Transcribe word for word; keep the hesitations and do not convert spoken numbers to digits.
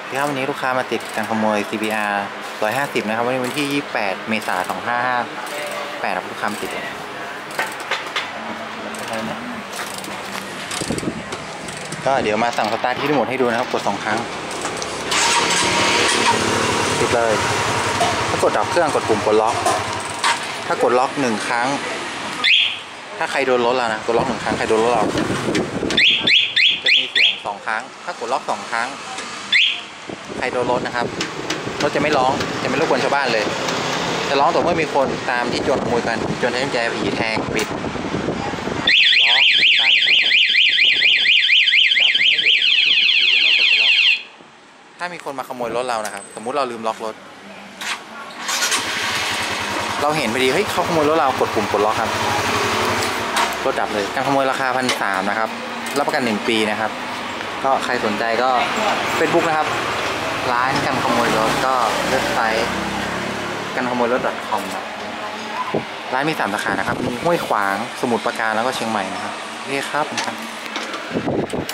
ที่วันนี้ลูกค้ามาติดการขโมย ซี บี อาร์ หนึ่งร้อยห้าสิบนะครับวันนี้วันที่ยี่สิบแปดเมษายนสองพันห้าร้อยห้าสิบแปดครับลูกค้ามาติดก็เดี๋ยวมาสั่งสตาร์ทที่รีโมทให้ดูนะครับกดสองครั้งติดเลยถ้ากดดับเครื่องกดปุ่มกดล็อกถ้ากดล็อกหนึ่งครั้งถ้าใครโดนรถเรานะกดล็อกหนึ่งครั้งใครโดนรถเราจะมีเสียงสองครั้งถ้ากดล็อกสองครั้งใครโดนรถนะครับรถจะไม่ร้องจะไม่รบกวนชาวบ้านเลยจะร้องต่อเมื่อมีคนตามที่โจรขโมยกันโจรใช้กุญแจผีแทงปิดร้องตามจับไม่หยุดอยู่เมื่อกดล็อกถ้ามีคนมาขโมยรถเรานะครับสมมุติเราลืมล็อกรถเราเห็นพอดีเฮ้ยเขาขโมยรถเรากดปุ่มกดล็อกครับรถดับเลยการขโมยราคาพันสามนะครับรับประกันหนึ่งปีนะครับก็ใครสนใจก็เฟซบุ๊กนะครับร้านกันขโมยรถก็เว็บไซต์กันขโมยรถ .com ครับร้านมีสามสาขานะครับมีห้วยขวางสมุทรปราการแล้วก็เชียงใหม่นะครับโอเคครับ